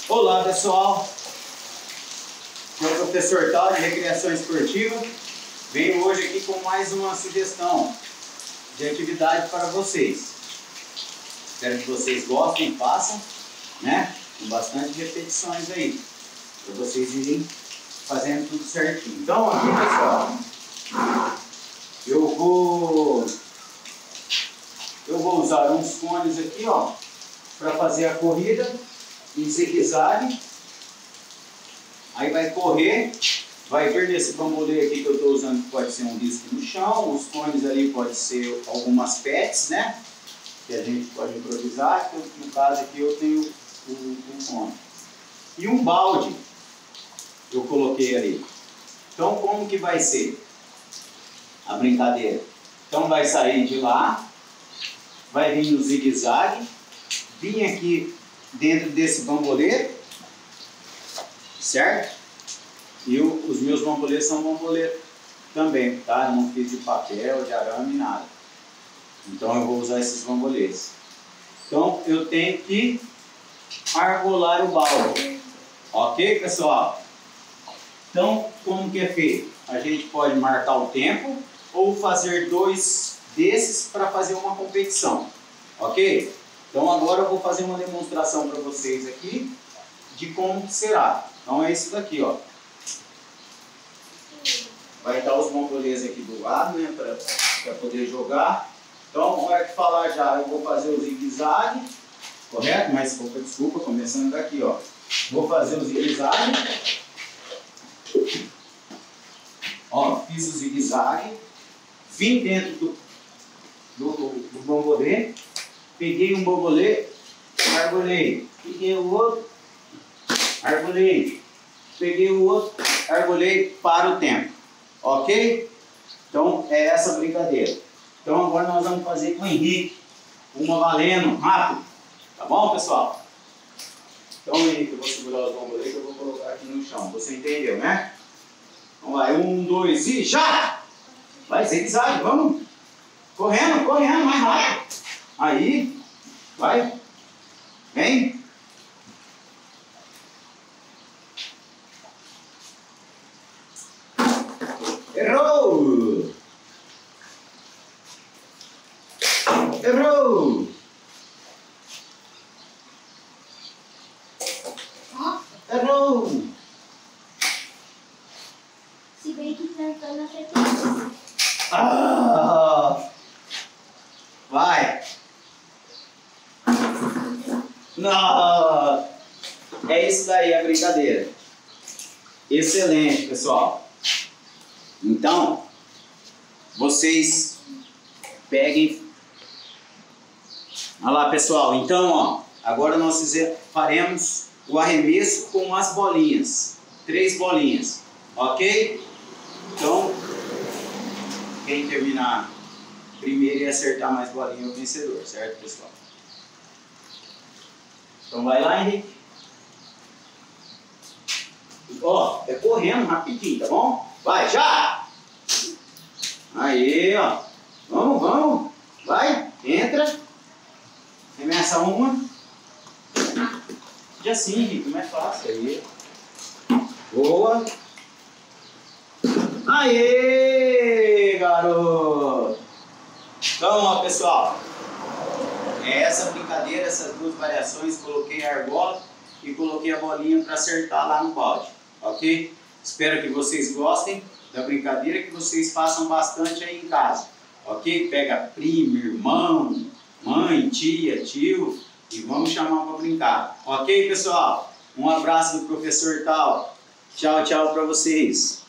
Olá pessoal, eu sou o professor Tal de Recreação Esportiva. Venho hoje aqui com mais uma sugestão de atividade para vocês. Espero que vocês gostem, façam, né? Com bastante repetições aí, para vocês irem fazendo tudo certinho. Então aqui pessoal, eu vou usar uns cones aqui, ó, para fazer a corrida em zigue-zague. Aí vai correr, vai vir nesse bambolê aqui que eu estou usando, que pode ser um disco no chão, os cones ali pode ser algumas pets, né? Que a gente pode improvisar. No caso aqui eu tenho o cone. E um balde eu coloquei ali. Então como que vai ser a brincadeira? Então vai sair de lá, vai vir no zigue-zague, vir aqui dentro desse bambolê, certo? E os meus bambolês são bambolê também, tá? Eu não fiz de papel, de arame, nada. Então eu vou usar esses bambolês. Então eu tenho que argolar o balde. Ok, pessoal? Então, como que é feito? A gente pode marcar o tempo ou fazer dois desses para fazer uma competição. Ok? Então agora eu vou fazer uma demonstração para vocês aqui de como que será. Então é isso daqui, ó. Vai estar os bambolês aqui do lado, né, para poder jogar. Então, na hora que falar já, eu vou fazer o zigue-zague, correto? Mas, desculpa, começando daqui, ó. Vou fazer o zigue-zague. Ó, fiz o zigue-zague. Vim dentro do bambolê. Peguei um bambolê, argolei. Peguei o outro, argolei. Peguei o outro, argolei, para o tempo. Ok? Então é essa a brincadeira. Então agora nós vamos fazer com o Henrique. Uma valendo, rápido. Tá bom, pessoal? Então Henrique, eu vou segurar os bambolês que eu vou colocar aqui no chão. Você entendeu, né? Então vai, 1, 2 e já! Vai, zigue-zague, vamos! Correndo, mais rápido. Aí, vai, vem. Errou! Errou! Errou! Se bem que acertou na sequência. Ah! Vai! Não! É isso daí a brincadeira. Excelente, pessoal. Então, vocês peguem. Olha lá, pessoal. Então, ó, agora nós faremos o arremesso com as bolinhas. 3 bolinhas, ok? Então, quem terminar primeiro e acertar mais bolinha é o vencedor, certo, pessoal? Então vai lá, Henrique. Ó, é correndo rapidinho, tá bom? Vai, já! Aí, ó. Vamos. Vai, entra. Remessa uma. E assim, Henrique, mais fácil. Aí. Boa. Aê, garoto! Então, ó, pessoal. É essa brincadeira, essas 2 variações. Coloquei a argola e coloquei a bolinha para acertar lá no balde. Ok? Espero que vocês gostem da brincadeira, que vocês façam bastante aí em casa. Ok? Pega primo, irmão, mãe, tia, tio e vamos chamar para brincar. Ok, pessoal? Um abraço do professor Tal. Tchau, tchau para vocês.